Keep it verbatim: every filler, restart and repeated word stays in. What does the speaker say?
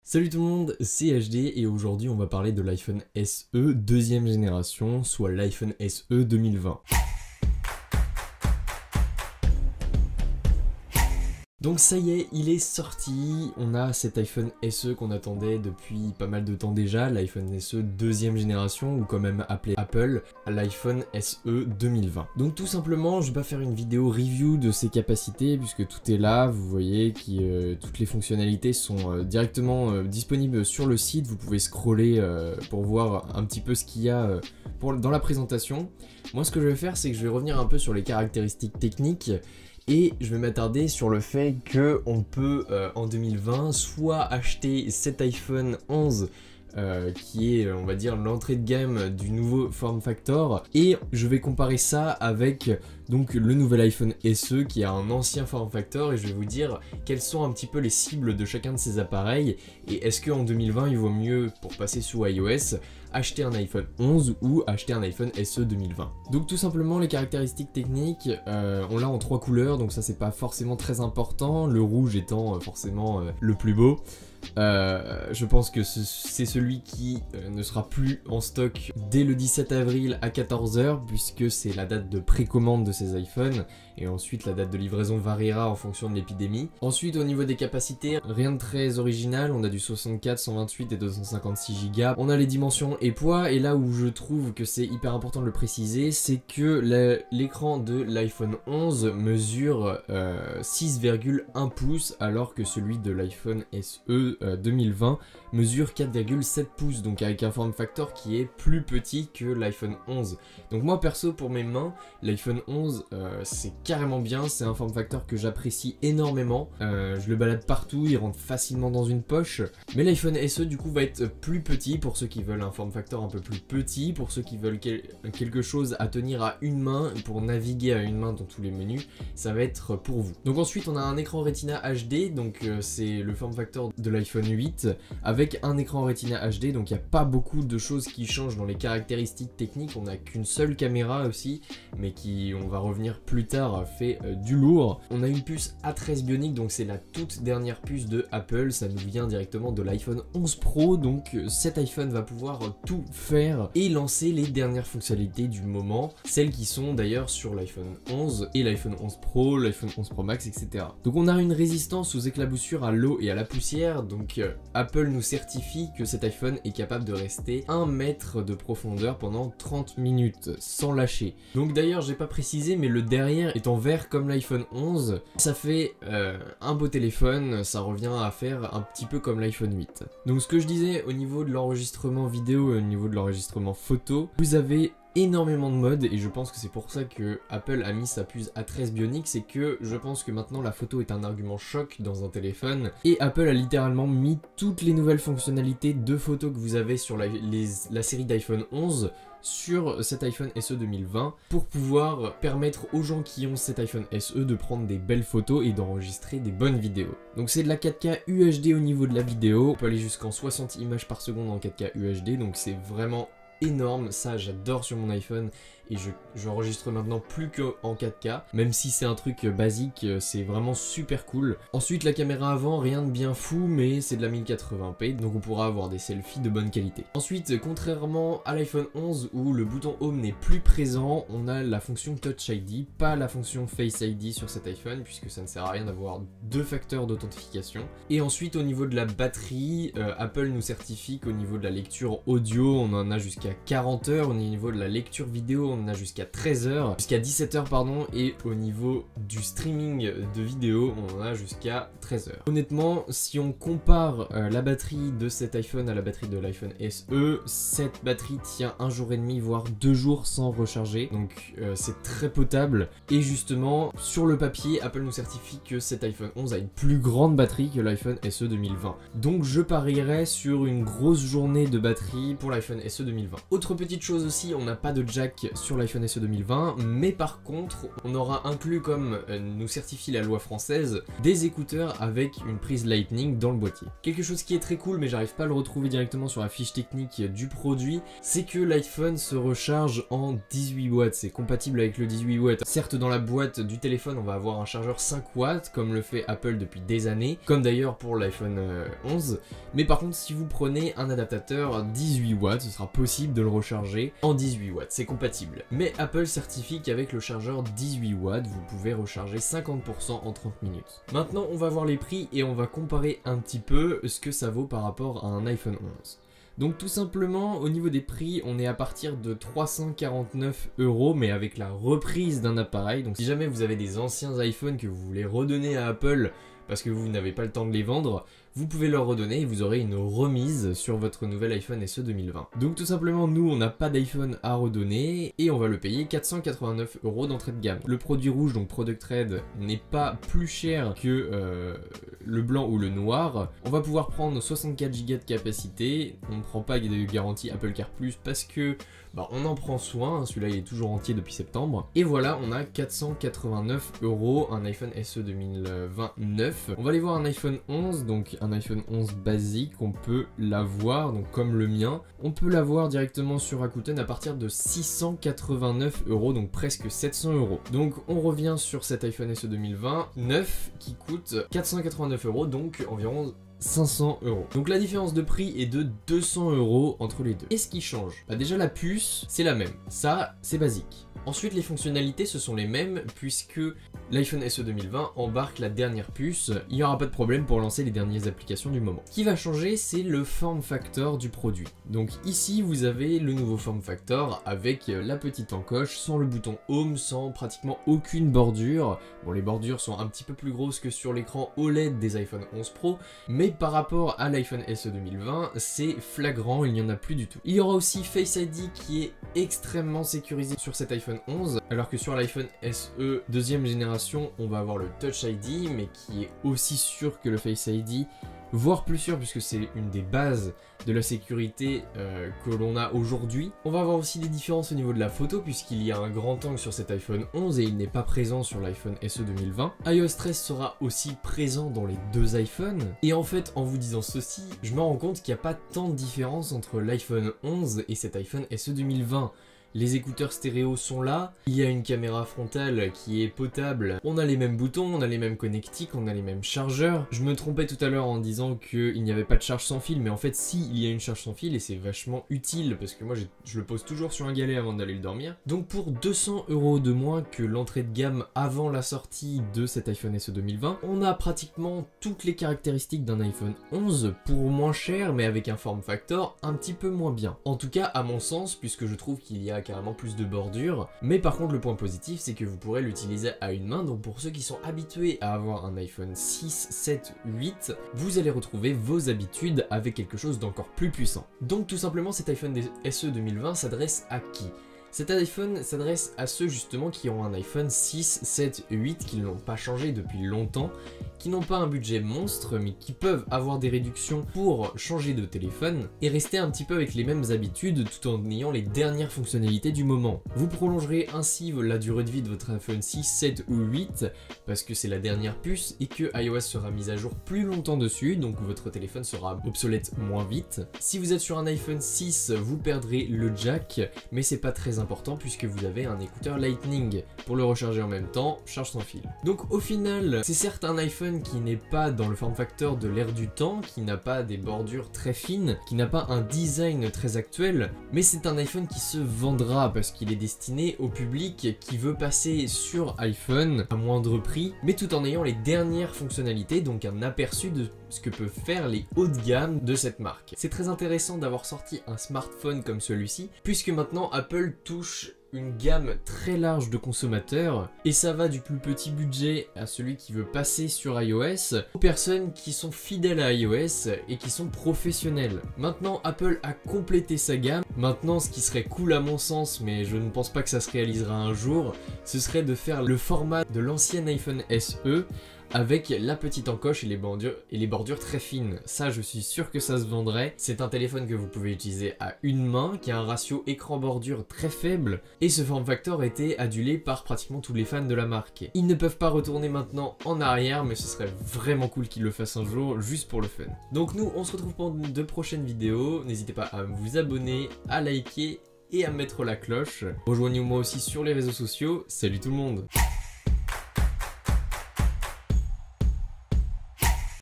Salut tout le monde, c'est H D et aujourd'hui on va parler de l'iPhone S E deuxième génération, soit l'iPhone S E deux mille vingt. Donc ça y est, il est sorti, on a cet iPhone S E qu'on attendait depuis pas mal de temps déjà, l'iPhone S E deuxième génération, ou quand même appelé Apple, l'iPhone S E deux mille vingt. Donc tout simplement, je vais pas faire une vidéo review de ses capacités, puisque tout est là, vous voyez, qui, euh, toutes les fonctionnalités sont euh, directement euh, disponibles sur le site, vous pouvez scroller euh, pour voir un petit peu ce qu'il y a euh, pour, dans la présentation. Moi ce que je vais faire, c'est que je vais revenir un peu sur les caractéristiques techniques, et je vais m'attarder sur le fait qu'on peut euh, en deux mille vingt soit acheter cet iPhone onze euh, qui est on va dire l'entrée de gamme du nouveau form factor, et je vais comparer ça avec donc le nouvel iPhone S E qui a un ancien form factor, et je vais vous dire quelles sont un petit peu les cibles de chacun de ces appareils, et est-ce qu'en deux mille vingt il vaut mieux, pour passer sous iOS, acheter un iPhone onze ou acheter un iPhone S E deux mille vingt. Donc tout simplement les caractéristiques techniques, euh, on l'a en trois couleurs, donc ça c'est pas forcément très important, le rouge étant euh, forcément euh, le plus beau. Euh, je pense que c'est celui qui euh, ne sera plus en stock dès le dix-sept avril à quatorze heures, puisque c'est la date de précommande de ces iPhones, et ensuite la date de livraison variera en fonction de l'épidémie. Ensuite au niveau des capacités, rien de très original, on a du soixante-quatre, cent vingt-huit et deux cent cinquante-six giga. On a les dimensions et poids, et là où je trouve que c'est hyper important de le préciser, c'est que l'écran de l'iPhone onze mesure euh, six virgule un pouces, alors que celui de l'iPhone S E deux mille vingt mesure quatre virgule sept pouces, donc avec un form factor qui est plus petit que l'iPhone onze. Donc moi perso, pour mes mains, l'iPhone onze euh, c'est carrément bien, c'est un form factor que j'apprécie énormément, euh, je le balade partout, il rentre facilement dans une poche, mais l'iPhone S E du coup va être plus petit pour ceux qui veulent un form factor un peu plus petit, pour ceux qui veulent quel quelque chose à tenir à une main, pour naviguer à une main dans tous les menus, ça va être pour vous. Donc ensuite on a un écran Retina H D, donc euh, c'est le form factor de l'iPhone huit, avec un écran Retina H D, donc il n'y a pas beaucoup de choses qui changent dans les caractéristiques techniques, on n'a qu'une seule caméra aussi, mais qui, on va revenir plus tard, fait euh, du lourd. On a une puce A treize Bionic, donc c'est la toute dernière puce de Apple, ça nous vient directement de l'iPhone onze Pro, donc euh, cet iPhone va pouvoir euh, tout faire et lancer les dernières fonctionnalités du moment, celles qui sont d'ailleurs sur l'iPhone onze et l'iPhone onze Pro, l'iPhone onze Pro Max, et cetera. Donc on a une résistance aux éclaboussures, à l'eau et à la poussière, donc euh, Apple nous certifie que cet iPhone est capable de rester un mètre de profondeur pendant trente minutes sans lâcher. Donc d'ailleurs j'ai pas précisé, mais le derrière est en vert comme l'iPhone onze, ça fait euh, un beau téléphone, ça revient à faire un petit peu comme l'iPhone huit. Donc ce que je disais au niveau de l'enregistrement vidéo et au niveau de l'enregistrement photo, vous avez énormément de modes, et je pense que c'est pour ça que Apple a mis sa puce A treize Bionic, c'est que je pense que maintenant la photo est un argument choc dans un téléphone, et Apple a littéralement mis toutes les nouvelles fonctionnalités de photo que vous avez sur la, les, la série d'iPhone onze sur cet iPhone S E deux mille vingt, pour pouvoir permettre aux gens qui ont cet iPhone S E de prendre des belles photos et d'enregistrer des bonnes vidéos. Donc c'est de la quatre K U H D au niveau de la vidéo, on peut aller jusqu'en soixante images par seconde en quatre K U H D, donc c'est vraiment énorme, ça j'adore sur mon iPhone, et je j'enregistre maintenant plus qu'en quatre K, même si c'est un truc basique, c'est vraiment super cool. Ensuite la caméra avant, rien de bien fou, mais c'est de la mille quatre-vingts p, donc on pourra avoir des selfies de bonne qualité. Ensuite, contrairement à l'iPhone onze où le bouton Home n'est plus présent, on a la fonction Touch I D, pas la fonction Face I D sur cet iPhone, puisque ça ne sert à rien d'avoir deux facteurs d'authentification. Et ensuite au niveau de la batterie, euh, Apple nous certifie qu'au niveau de la lecture audio, on en a jusqu'à quarante heures, au niveau de la lecture vidéo, on a jusqu'à treize heures, jusqu'à dix-sept heures pardon, et au niveau du streaming de vidéo, on en a jusqu'à treize heures. Honnêtement, si on compare euh, la batterie de cet iPhone à la batterie de l'iPhone S E, cette batterie tient un jour et demi, voire deux jours sans recharger, donc euh, c'est très potable. Et justement, sur le papier, Apple nous certifie que cet iPhone onze a une plus grande batterie que l'iPhone S E deux mille vingt. Donc je parierais sur une grosse journée de batterie pour l'iPhone S E deux mille vingt. Autre petite chose aussi, on n'a pas de jack sur sur l'iPhone S E deux mille vingt, mais par contre on aura inclus, comme euh, nous certifie la loi française, des écouteurs avec une prise Lightning dans le boîtier. Quelque chose qui est très cool, mais j'arrive pas à le retrouver directement sur la fiche technique du produit, c'est que l'iPhone se recharge en dix-huit watts, c'est compatible avec le dix-huit watts. Certes, dans la boîte du téléphone on va avoir un chargeur cinq watts comme le fait Apple depuis des années, comme d'ailleurs pour l'iPhone onze, mais par contre si vous prenez un adaptateur dix-huit watts, ce sera possible de le recharger en dix-huit watts, c'est compatible. Mais Apple certifie qu'avec le chargeur dix-huit watts, vous pouvez recharger cinquante pour cent en trente minutes. Maintenant on va voir les prix et on va comparer un petit peu ce que ça vaut par rapport à un iPhone onze. Donc tout simplement, au niveau des prix, on est à partir de trois cent quarante-neuf euros, mais avec la reprise d'un appareil. Donc si jamais vous avez des anciens iPhones que vous voulez redonner à Apple parce que vous n'avez pas le temps de les vendre, vous pouvez leur redonner et vous aurez une remise sur votre nouvel iPhone S E deux mille vingt. Donc tout simplement, nous on n'a pas d'iPhone à redonner et on va le payer quatre cent quatre-vingt-neuf euros d'entrée de gamme. Le produit rouge, donc Product Red, n'est pas plus cher que euh, le blanc ou le noir. On va pouvoir prendre soixante-quatre giga de capacité, on ne prend pas de garantie Apple Car Plus parce que bah, on en prend soin, celui-là il est toujours entier depuis septembre. Et voilà, on a quatre cent quatre-vingt-neuf euros, un iPhone S E deux mille vingt-neuf. On va aller voir un iPhone onze, donc un iPhone onze basique, on peut l'avoir, donc comme le mien, on peut l'avoir directement sur Rakuten à partir de six cent quatre-vingt-neuf euros, donc presque sept cents euros. Donc on revient sur cet iPhone S E deux mille vingt-neuf qui coûte quatre cent quatre-vingt-neuf euros, donc environ cinq cents euros. Donc la différence de prix est de deux cents euros entre les deux. Et ce qui change, bah déjà la puce, c'est la même. Ça, c'est basique. Ensuite, les fonctionnalités, ce sont les mêmes puisque l'iPhone S E deux mille vingt embarque la dernière puce. Il n'y aura pas de problème pour lancer les dernières applications du moment. Ce qui va changer, c'est le form factor du produit. Donc ici, vous avez le nouveau form factor avec la petite encoche, sans le bouton Home, sans pratiquement aucune bordure. Bon, les bordures sont un petit peu plus grosses que sur l'écran O L E D des iPhone onze Pro, mais par rapport à l'iPhone S E deux mille vingt, c'est flagrant, il n'y en a plus du tout. Il y aura aussi Face I D qui est extrêmement sécurisé sur cet iPhone onze, alors que sur l'iPhone S E deuxième génération, on va avoir le Touch I D, mais qui est aussi sûr que le Face I D, voire plus sûr puisque c'est une des bases de la sécurité euh, que l'on a aujourd'hui. On va avoir aussi des différences au niveau de la photo puisqu'il y a un grand angle sur cet iPhone onze et il n'est pas présent sur l'iPhone S E deux mille vingt. iOS treize sera aussi présent dans les deux iPhones. Et en fait, en vous disant ceci, je me rends compte qu'il n'y a pas tant de différence entre l'iPhone onze et cet iPhone S E deux mille vingt. Les écouteurs stéréo sont là, il y a une caméra frontale qui est potable, on a les mêmes boutons, on a les mêmes connectiques, on a les mêmes chargeurs. Je me trompais tout à l'heure en disant qu'il n'y avait pas de charge sans fil, mais en fait si, il y a une charge sans fil et c'est vachement utile parce que moi je le pose toujours sur un galet avant d'aller le dormir. Donc pour deux cents euros de moins que l'entrée de gamme avant la sortie de cet iPhone S E deux mille vingt, on a pratiquement toutes les caractéristiques d'un iPhone onze pour moins cher mais avec un form factor un petit peu moins bien. En tout cas à mon sens, puisque je trouve qu'il y a carrément plus de bordure, mais par contre le point positif c'est que vous pourrez l'utiliser à une main. Donc pour ceux qui sont habitués à avoir un iPhone six, sept, huit, vous allez retrouver vos habitudes avec quelque chose d'encore plus puissant. Donc tout simplement cet iPhone S E deux mille vingt s'adresse à qui ? Cet iPhone s'adresse à ceux justement qui ont un iPhone six, sept, huit, qui ne l'ont pas changé depuis longtemps, qui n'ont pas un budget monstre mais qui peuvent avoir des réductions pour changer de téléphone et rester un petit peu avec les mêmes habitudes tout en ayant les dernières fonctionnalités du moment. Vous prolongerez ainsi la durée de vie de votre iPhone six, sept ou huit parce que c'est la dernière puce et que iOS sera mise à jour plus longtemps dessus, donc votre téléphone sera obsolète moins vite. Si vous êtes sur un iPhone six, vous perdrez le jack, mais c'est pas très important puisque vous avez un écouteur Lightning pour le recharger en même temps, charge sans fil. Donc au final, c'est certes un iPhone qui n'est pas dans le form factor de l'ère du temps, qui n'a pas des bordures très fines, qui n'a pas un design très actuel, mais c'est un iPhone qui se vendra parce qu'il est destiné au public qui veut passer sur iPhone à moindre prix, mais tout en ayant les dernières fonctionnalités, donc un aperçu de ce que peuvent faire les hauts de gamme de cette marque. C'est très intéressant d'avoir sorti un smartphone comme celui-ci, puisque maintenant Apple touche une gamme très large de consommateurs et ça va du plus petit budget à celui qui veut passer sur iOS aux personnes qui sont fidèles à iOS et qui sont professionnelles. Maintenant Apple a complété sa gamme. Maintenant ce qui serait cool à mon sens, mais je ne pense pas que ça se réalisera un jour, ce serait de faire le format de l'ancien iPhone S E avec la petite encoche et les bordures, et les bordures très fines. Ça, je suis sûr que ça se vendrait. C'est un téléphone que vous pouvez utiliser à une main, qui a un ratio écran-bordure très faible, et ce form factor était adulé par pratiquement tous les fans de la marque. Ils ne peuvent pas retourner maintenant en arrière, mais ce serait vraiment cool qu'ils le fassent un jour, juste pour le fun. Donc nous, on se retrouve pour de prochaines vidéos. N'hésitez pas à vous abonner, à liker et à mettre la cloche. Rejoignez-moi aussi sur les réseaux sociaux. Salut tout le monde!